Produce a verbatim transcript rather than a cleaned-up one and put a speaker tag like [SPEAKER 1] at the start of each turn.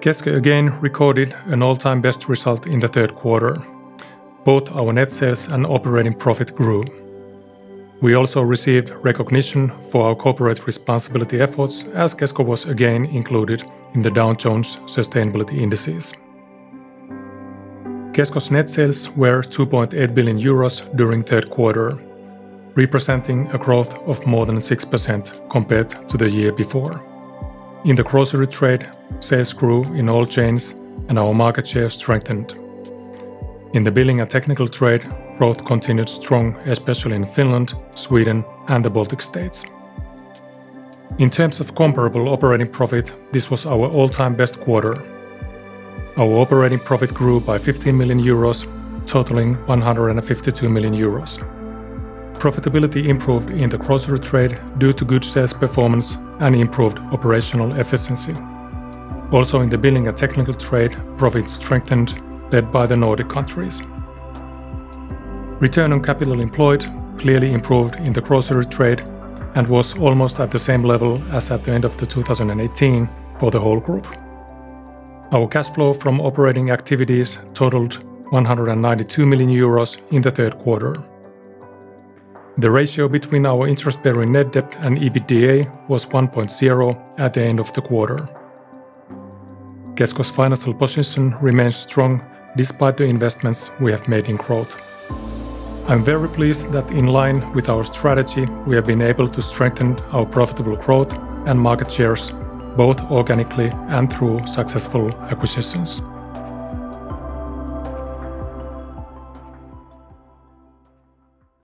[SPEAKER 1] Kesko again recorded an all-time best result in the third quarter. Both our net sales and operating profit grew. We also received recognition for our corporate responsibility efforts, as Kesko was again included in the Dow Jones Sustainability Indices. Kesko's net sales were two point eight billion euros during third quarter, representing a growth of more than six percent compared to the year before. In the grocery trade, sales grew in all chains and our market share strengthened. In the building and technical trade, growth continued strong, especially in Finland, Sweden, and the Baltic states. In terms of comparable operating profit, this was our all-time best quarter. Our operating profit grew by fifteen million euros, totaling one hundred fifty-two million euros. Profitability improved in the grocery trade due to good sales performance and improved operational efficiency. Also in the building and technical trade, profits strengthened, led by the Nordic countries. Return on capital employed clearly improved in the grocery trade and was almost at the same level as at the end of the two thousand eighteen for the whole group. Our cash flow from operating activities totaled one hundred ninety-two million euros in the third quarter. The ratio between our interest-bearing net debt and EBITDA was one point zero at the end of the quarter. Kesko's financial position remains strong despite the investments we have made in growth. I'm very pleased that in line with our strategy, we have been able to strengthen our profitable growth and market shares, both organically and through successful acquisitions.